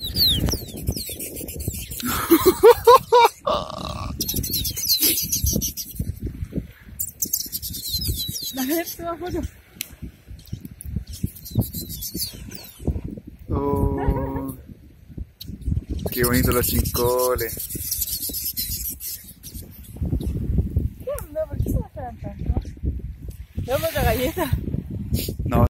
Dale, toma foto. Oh, qué bonitos los chincoles. ¿Qué onda? ¿Por qué se muestran tanto? Dame otra galleta.